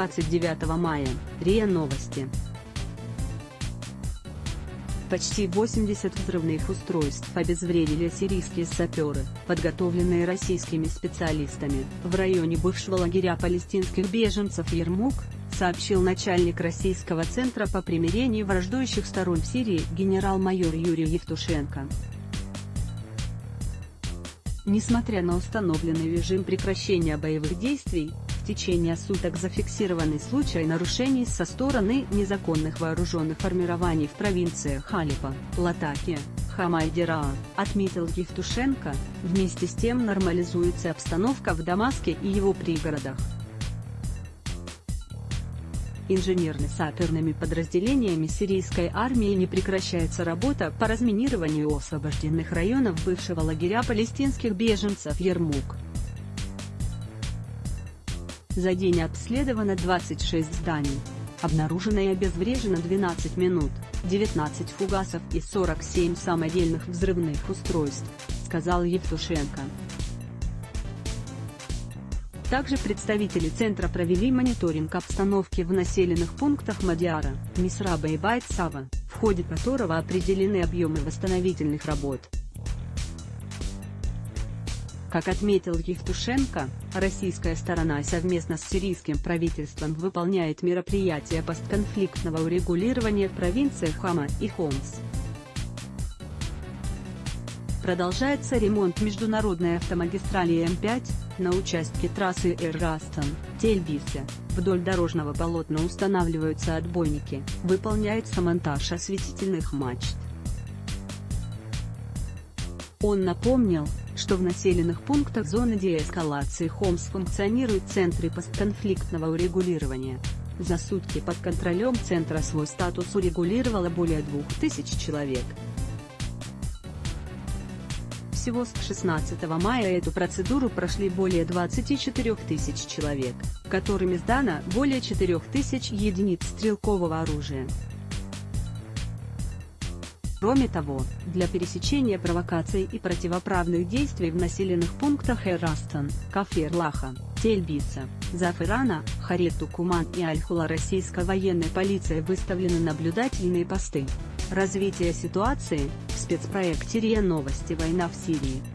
29 мая, РИА Новости. Почти 80 взрывных устройств обезвредили сирийские саперы, подготовленные российскими специалистами, в районе бывшего лагеря палестинских беженцев Ярмук, сообщил начальник Российского центра по примирению враждующих сторон в Сирии генерал-майор Юрий Евтушенко. Несмотря на установленный режим прекращения боевых действий, в течение суток зафиксированы случаи нарушений со стороны незаконных вооруженных формирований в провинциях Алеппо, Латакия, Хама и Дераа, отметил Евтушенко. Вместе с тем нормализуется обстановка в Дамаске и его пригородах. Инженерно-саперными подразделениями сирийской армии не прекращается работа по разминированию освобожденных районов бывшего лагеря палестинских беженцев Ярмук. За день обследовано 26 зданий. Обнаружено и обезврежено 12 минут, 19 фугасов и 47 самодельных взрывных устройств, сказал Евтушенко. Также представители центра провели мониторинг обстановки в населенных пунктах Мадиара, Мисраба и Байт-Сава, в ходе которого определены объемы восстановительных работ. Как отметил Евтушенко, российская сторона совместно с сирийским правительством выполняет мероприятия постконфликтного урегулирования в провинциях Хама и Хомс. Продолжается ремонт международной автомагистрали М5, на участке трассы Эр-Растан-Тель-Биссе, вдоль дорожного полотна устанавливаются отбойники, выполняется монтаж осветительных мачт. Он напомнил, что в населенных пунктах зоны деэскалации Хомс функционируют центры постконфликтного урегулирования. За сутки под контролем центра свой статус урегулировало более 2000 человек. Всего с 16 мая эту процедуру прошли более 24 тысяч человек, которыми сдано более 4000 единиц стрелкового оружия. Кроме того, для пересечения провокаций и противоправных действий в населенных пунктах Эр-Растан, Кафр-Лаха, Тель-Бисса, Зафырана, Харет-Тукуман и Аль-Хула российской военной полицией выставлены наблюдательные посты. Развитие ситуации, в спецпроекте РИА Новости «Война в Сирии».